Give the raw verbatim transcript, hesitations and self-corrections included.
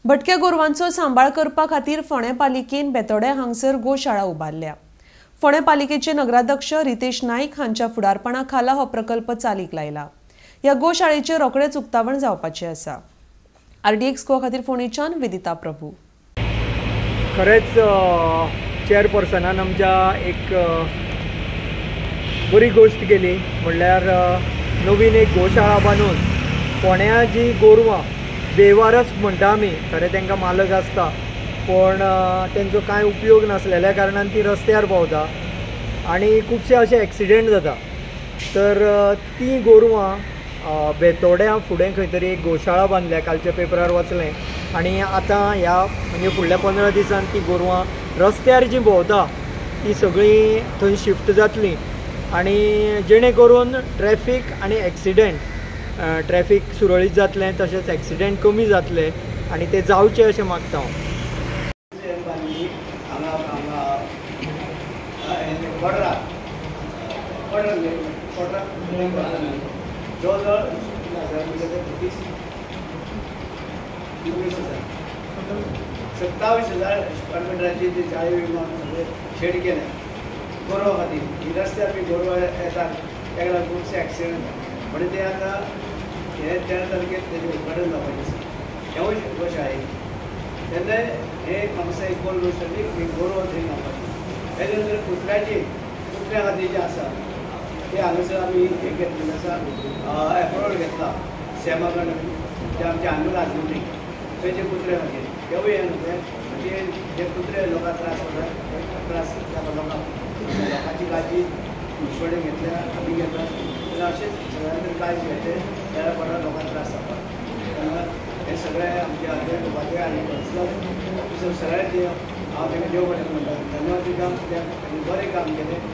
भटक्या गोरवांचो सांबाळ करपा खातीर फोंडें पालिकेन बेतोड्या हांगसर गोशाळा उबारल्या। फोंडें पालिकेचे नगराध्यक्ष रितेश नाईक हांच्या फुडारपणा खाला हो प्रकल्प चालीक लायला। ह्या गोशाळेचे रोखडेच उक्तावण जावपाचे आसा। आरडीएक्स गोवा खातीर फोंडेच्यान वेदिता प्रभू। खरेंच चेअरपर्सनान आमच्या एक बरी गोष्ट केली, म्हणल्यार नवीन एक गोशाळा बांदून फोंड्या जी गोरवां बेवारस म्हणटा आमी, खरें तांकां मालक आसता पण तांचो कांय उपयोग नासलेल्या कारणान ती रस्त्यार भोंवता आनी खुबशे अशे एक्सिडेंट जाता। तर ती गोरवां बेतोड्या फुडें खंय तरी एक गोशाळा बांदल्या, कालच्या पेपरार वाचलें। आनी आतां ह्या म्हणजे फुडल्या पंदरा दिसान ती गोरवां रस्त्यार जी भोंवता ती सगळीं थंय शिफ्ट जातलीं आनी जेणे करून ट्रॅफीक आनी एक्सिडेंट ट्रॅफीक सुरळीत जातलें, तशेंच एक्सिडेंट कमी जातले आनी ते जावचे अशें मागता हांव। सत्तावीस हजार स्क्वेअर मिटराची ते चाळीस सगळे शेड केले गोरवां खातीर। ही रस्त्यार बी गोरवां येतात, ताका खुबशे एक्सिडेंट जाता। म्हणजे ते आतां हे तेरा तारखेक तेजें उद्घाटन जावपाचें आसा ह्या गोशाळेक। तेन्ना हे म्हाका एक गोल गोश्ट की गोरवां थंय घालपाची। तेजे नंतर कुत्र्याची कुत्र्या खातीर जें आसा ते हांगासर आमी एक घेतलेलें आसा, एप्रोड घेतला सेमा कडल्यान, ते आमचे आंगूल आजूनी थंयचे कुत्र्या खातीर तेवूय हे न्हू म्हणजे जे कुत्रे लोकांक त्रास जाता त्रास जाता लोकांक लोकांची काळजी मुसोडे घेतल्या आमी घेता। अशेंच सगळ्यांनी काळजी घेतले जाल्यार परत लोकांक त्रास जाता। तेन्ना हे सगळे आमचे आदले उपाध्ये आनी पर्सनल ऑफिसर सगळ्यांचे हांव तांकां देव बरें म्हणटा, धन्यवाद दिता कित्याक तांणी बरें काम केलें।